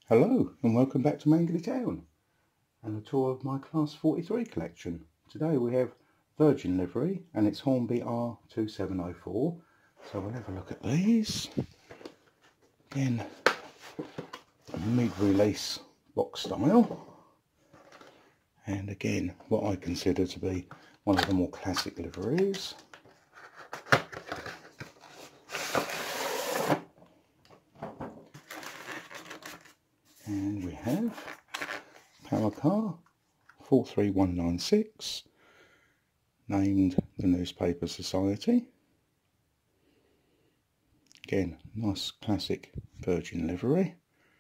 Hello and welcome back to Mangley Town and a tour of my Class 43 collection. Today we have Virgin livery and it's Hornby R2704. So we'll have a look at these. Again, a mid-release box style. And again, what I consider to be one of the more classic liveries. And we have Power Car 43196, named the Newspaper Society. Again, nice classic Virgin livery.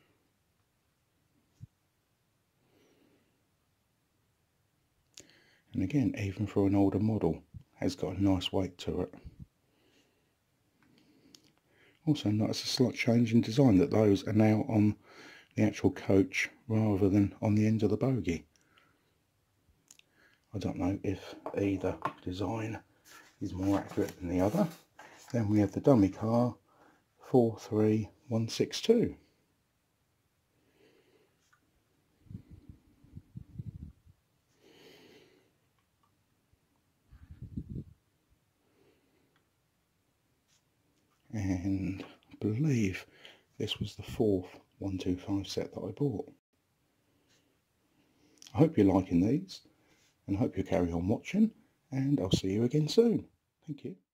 And again, even for an older model, has got a nice weight to it. Also notice a slight change in design, that those are now on the actual coach rather than on the end of the bogie. I don't know if either design is more accurate than the other. Then we have the dummy car 43162. And I believe this was the fourth 125 set that I bought. I hope you're liking these and I hope you carry on watching, and I'll see you again soon. Thank you.